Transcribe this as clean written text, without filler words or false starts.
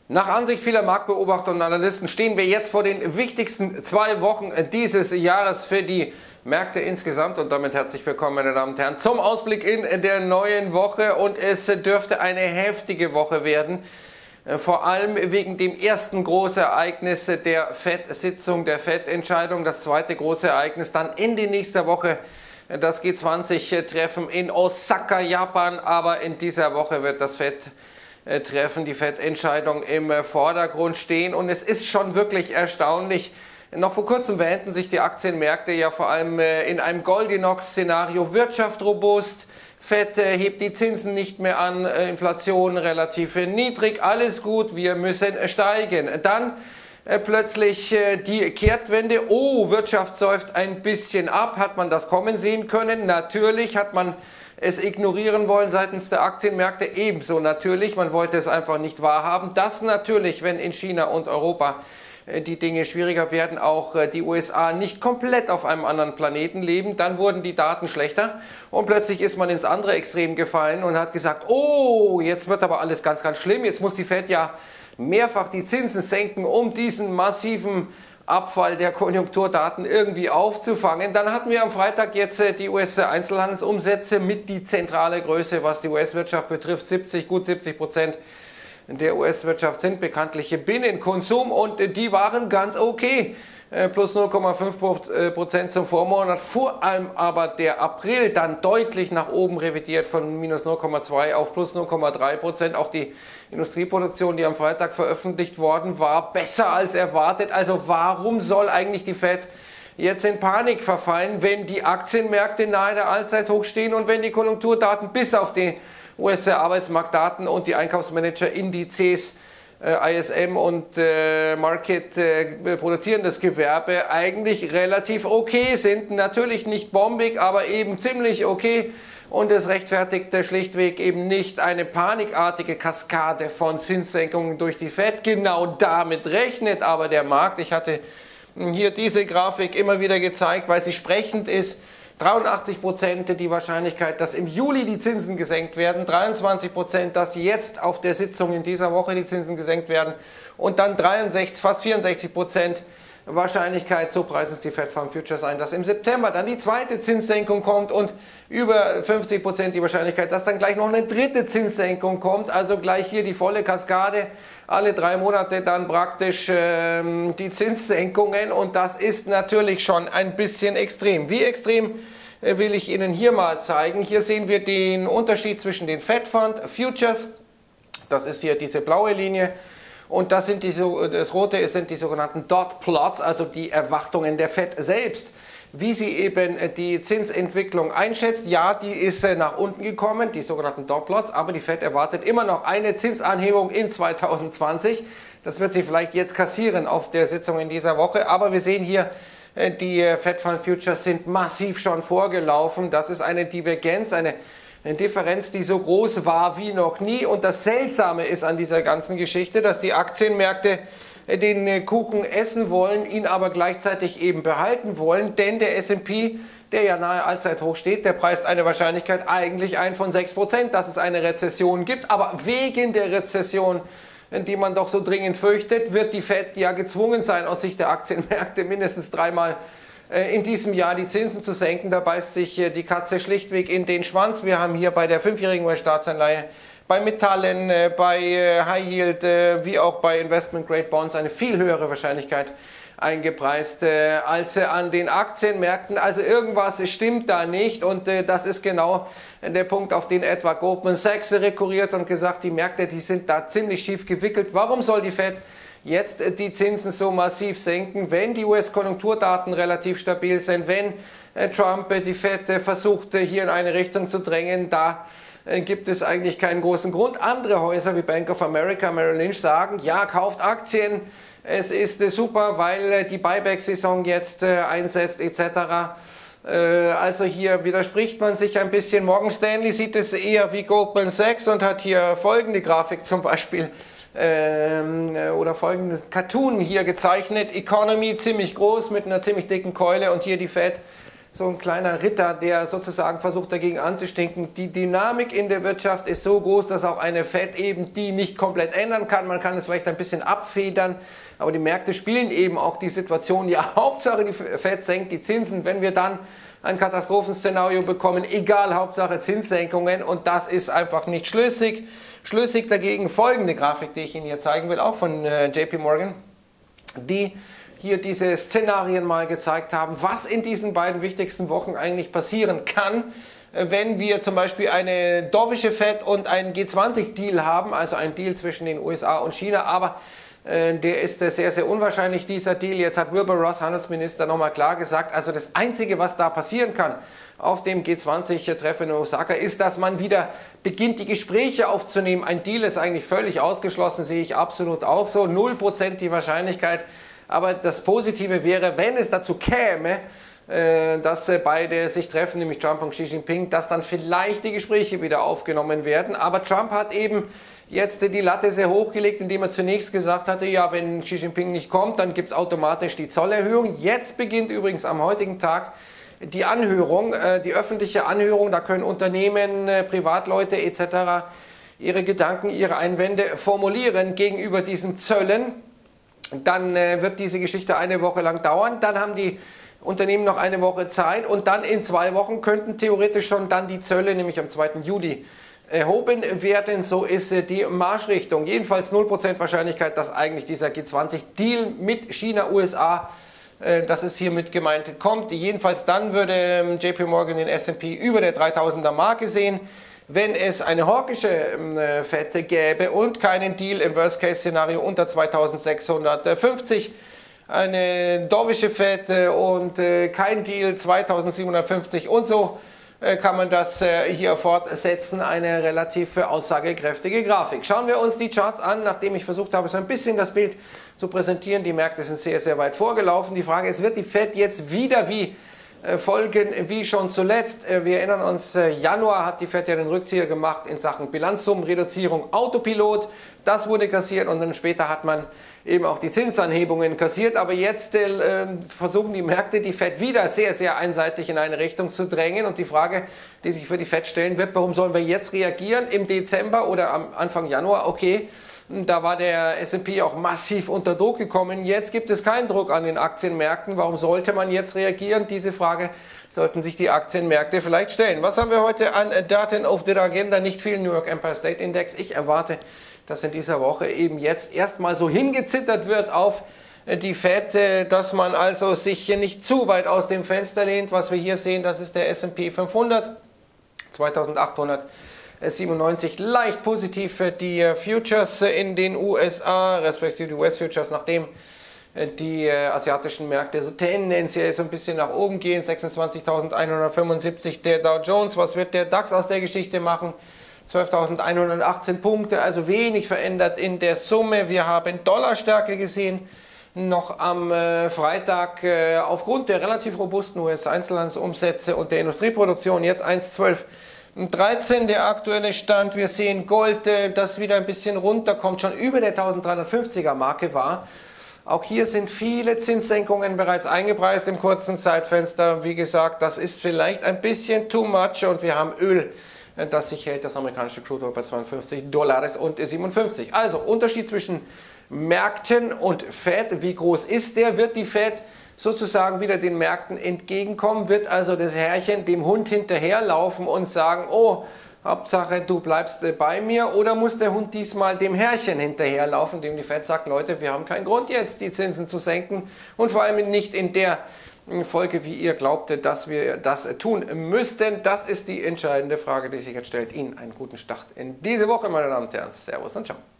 Nach Ansicht vieler Marktbeobachter und Analysten stehen wir jetzt vor den wichtigsten 2 Wochen dieses Jahres für die Märkte insgesamt. Und damit herzlich willkommen, meine Damen und Herren, zum Ausblick in der neuen Woche. Und es dürfte eine heftige Woche werden, vor allem wegen dem ersten großen Ereignis der FED-Sitzung, der FED-Entscheidung. Das zweite große Ereignis dann Ende nächster Woche, das G20-Treffen in Osaka, Japan. Aber in dieser Woche wird das FED-Treffen, die FED-Entscheidung im Vordergrund stehen. Und es ist schon wirklich erstaunlich. Noch vor kurzem wähnten sich die Aktienmärkte ja vor allem in einem Goldilocks-Szenario. Wirtschaft robust, FED hebt die Zinsen nicht mehr an, Inflation relativ niedrig, alles gut, wir müssen steigen. Dann plötzlich die Kehrtwende. Oh, Wirtschaft säuft ein bisschen ab. Hat man das kommen sehen können? Natürlich. Hat man es ignorieren wollen seitens der Aktienmärkte? Ebenso natürlich. Man wollte es einfach nicht wahrhaben. Das natürlich, wenn in China und Europa die Dinge schwieriger werden, auch die USA nicht komplett auf einem anderen Planeten leben, dann wurden die Daten schlechter und plötzlich ist man ins andere Extrem gefallen und hat gesagt, oh, jetzt wird aber alles ganz, ganz schlimm, jetzt muss die FED ja mehrfach die Zinsen senken, um diesen massiven Abfall der Konjunkturdaten irgendwie aufzufangen. Dann hatten wir am Freitag jetzt die US-Einzelhandelsumsätze mit die zentrale Größe, was die US-Wirtschaft betrifft. Gut 70% der US-Wirtschaft sind bekanntliche Binnenkonsum und die waren ganz okay. Plus 0,5% zum Vormonat, vor allem aber der April dann deutlich nach oben revidiert von minus 0,2 auf plus 0,3%. Auch die Industrieproduktion, die am Freitag veröffentlicht worden war, besser als erwartet. Also warum soll eigentlich die FED jetzt in Panik verfallen, wenn die Aktienmärkte nahe der Allzeithoch stehen und wenn die Konjunkturdaten bis auf die US-Arbeitsmarktdaten und die Einkaufsmanager-Indizes ISM und Market produzierendes Gewerbe eigentlich relativ okay sind. Natürlich nicht bombig, aber eben ziemlich okay. Und es rechtfertigt schlichtweg eben nicht eine panikartige Kaskade von Zinssenkungen durch die FED. Genau damit rechnet aber der Markt. Ich hatte hier diese Grafik immer wieder gezeigt, weil sie sprechend ist. 83% die Wahrscheinlichkeit, dass im Juli die Zinsen gesenkt werden, 23%, dass jetzt auf der Sitzung in dieser Woche die Zinsen gesenkt werden und dann fast 64% Wahrscheinlichkeit, so preisen es die Fed Fund Futures ein, dass im September dann die zweite Zinssenkung kommt und über 50% die Wahrscheinlichkeit, dass dann gleich noch eine dritte Zinssenkung kommt, also gleich hier die volle Kaskade, alle 3 Monate dann praktisch die Zinssenkungen und das ist natürlich schon ein bisschen extrem. Wie extrem will ich Ihnen hier mal zeigen. Hier sehen wir den Unterschied zwischen den Fed Fund Futures, das ist hier diese blaue Linie, und das Rote sind die sogenannten Dot Plots, also die Erwartungen der FED selbst, wie sie eben die Zinsentwicklung einschätzt. Ja, die ist nach unten gekommen, die sogenannten Dot Plots, aber die FED erwartet immer noch eine Zinsanhebung in 2020. Das wird sie vielleicht jetzt kassieren auf der Sitzung in dieser Woche, aber wir sehen hier, die Fed Fund Futures sind massiv schon vorgelaufen. Das ist eine Divergenz, eine Differenz, die so groß war wie noch nie. Und das Seltsame ist an dieser ganzen Geschichte, dass die Aktienmärkte den Kuchen essen wollen, ihn aber gleichzeitig eben behalten wollen, denn der S&P, der ja nahe Allzeithoch steht, der preist eine Wahrscheinlichkeit eigentlich ein von 6%, dass es eine Rezession gibt. Aber wegen der Rezession, die man doch so dringend fürchtet, wird die FED ja gezwungen sein, aus Sicht der Aktienmärkte mindestens 3-mal in diesem Jahr die Zinsen zu senken. Da beißt sich die Katze schlichtweg in den Schwanz. Wir haben hier bei der 5-jährigen US-Staatsanleihe, bei Metallen, bei High Yield wie auch bei Investment Grade Bonds eine viel höhere Wahrscheinlichkeit eingepreist als an den Aktienmärkten. Also irgendwas stimmt da nicht und das ist genau der Punkt, auf den etwa Goldman Sachs rekurriert und gesagt, die Märkte, die sind da ziemlich schief gewickelt. Warum soll die FED jetzt die Zinsen so massiv senken, wenn die US-Konjunkturdaten relativ stabil sind, wenn Trump die FED versucht, hier in eine Richtung zu drängen? Da gibt es eigentlich keinen großen Grund. Andere Häuser wie Bank of America, Merrill Lynch sagen, ja, kauft Aktien, es ist super, weil die Buyback-Saison jetzt einsetzt etc. Also hier widerspricht man sich ein bisschen. Morgan Stanley sieht es eher wie Goldman Sachs und hat hier folgende Grafik zum Beispiel oder folgendes Cartoon hier gezeichnet. Economy ziemlich groß mit einer ziemlich dicken Keule und hier die Fed so ein kleiner Ritter, der sozusagen versucht dagegen anzustinken. Die Dynamik in der Wirtschaft ist so groß, dass auch eine Fed eben die nicht komplett ändern kann. Man kann es vielleicht ein bisschen abfedern, aber die Märkte spielen eben auch die Situation. Ja, Hauptsache die Fed senkt die Zinsen, wenn wir dann ein Katastrophenszenario bekommen, egal, Hauptsache Zinssenkungen, und das ist einfach nicht schlüssig. Schlüssig dagegen folgende Grafik, die ich Ihnen hier zeigen will, auch von JP Morgan, die hier diese Szenarien mal gezeigt haben, was in diesen beiden wichtigsten Wochen eigentlich passieren kann, wenn wir zum Beispiel eine dovische Fed und einen G20-Deal haben, also ein Deal zwischen den USA und China, aber der ist sehr, sehr unwahrscheinlich, dieser Deal. Jetzt hat Wilbur Ross, Handelsminister, nochmal klar gesagt, also das Einzige, was da passieren kann auf dem G20-Treffen in Osaka, ist, dass man wieder beginnt, die Gespräche aufzunehmen. Ein Deal ist eigentlich völlig ausgeschlossen, sehe ich absolut auch so, 0% die Wahrscheinlichkeit. Aber das Positive wäre, wenn es dazu käme, dass beide sich treffen, nämlich Trump und Xi Jinping, dass dann vielleicht die Gespräche wieder aufgenommen werden. Aber Trump hat eben jetzt die Latte sehr hochgelegt, indem er zunächst gesagt hatte, ja, wenn Xi Jinping nicht kommt, dann gibt es automatisch die Zollerhöhung. Jetzt beginnt übrigens am heutigen Tag die Anhörung, die öffentliche Anhörung. Da können Unternehmen, Privatleute etc. ihre Gedanken, ihre Einwände formulieren gegenüber diesen Zöllen. Dann wird diese Geschichte eine Woche lang dauern. Dann haben die Unternehmen noch eine Woche Zeit und dann in 2 Wochen könnten theoretisch schon dann die Zölle, nämlich am 2. Juli, erhoben werden. So ist die Marschrichtung. Jedenfalls 0% Wahrscheinlichkeit, dass eigentlich dieser G20-Deal mit China, USA, das ist hiermit gemeint, kommt. Jedenfalls dann würde JP Morgan den S&P über der 3000er Marke sehen. Wenn es eine hawkische Fed gäbe und keinen Deal im Worst-Case-Szenario unter 2650, eine dovische Fed und kein Deal 2750 und so, kann man das hier fortsetzen. Eine relativ aussagekräftige Grafik. Schauen wir uns die Charts an, nachdem ich versucht habe, so ein bisschen das Bild zu präsentieren. Die Märkte sind sehr, sehr weit vorgelaufen. Die Frage ist, wird die Fed jetzt wieder folgen wie schon zuletzt? Wir erinnern uns, Januar hat die Fed ja den Rückzieher gemacht in Sachen Bilanzsummenreduzierung, Autopilot. Das wurde kassiert und dann später hat man eben auch die Zinsanhebungen kassiert. Aber jetzt versuchen die Märkte, die Fed wieder sehr, sehr einseitig in eine Richtung zu drängen. Und die Frage, die sich für die Fed stellen wird, warum sollen wir jetzt reagieren? Im Dezember oder am Anfang Januar, okay, da war der S&P auch massiv unter Druck gekommen. Jetzt gibt es keinen Druck an den Aktienmärkten. Warum sollte man jetzt reagieren? Diese Frage sollten sich die Aktienmärkte vielleicht stellen. Was haben wir heute an Daten auf der Agenda? Nicht viel. New York Empire State Index. Ich erwarte, dass in dieser Woche eben jetzt erstmal so hingezittert wird auf die Fed, dass man also sich hier nicht zu weit aus dem Fenster lehnt. Was wir hier sehen, das ist der S&P 500, 2897, leicht positiv für die Futures in den USA, respektive die US Futures, nachdem die asiatischen Märkte so tendenziell so ein bisschen nach oben gehen. 26.175 der Dow Jones. Was wird der DAX aus der Geschichte machen? 12.118 Punkte, also wenig verändert in der Summe. Wir haben Dollarstärke gesehen, noch am Freitag aufgrund der relativ robusten US-Einzelhandelsumsätze und der Industrieproduktion jetzt 1,1213 der aktuelle Stand. Wir sehen Gold, das wieder ein bisschen runterkommt, schon über der 1350er Marke war. Auch hier sind viele Zinssenkungen bereits eingepreist im kurzen Zeitfenster. Wie gesagt, das ist vielleicht ein bisschen too much und wir haben Öl, das sich hält, das amerikanische Crude Oil bei $52,57. Also Unterschied zwischen Märkten und Fed. Wie groß ist der? Wird die Fed sozusagen wieder den Märkten entgegenkommen? Wird also das Herrchen dem Hund hinterherlaufen und sagen, oh, Hauptsache du bleibst bei mir? Oder muss der Hund diesmal dem Herrchen hinterherlaufen, dem die Fed sagt, Leute, wir haben keinen Grund jetzt die Zinsen zu senken und vor allem nicht in der Folge, wie ihr glaubte, dass wir das tun müssten. Das ist die entscheidende Frage, die sich jetzt stellt. Ihnen einen guten Start in diese Woche, meine Damen und Herren. Servus und ciao.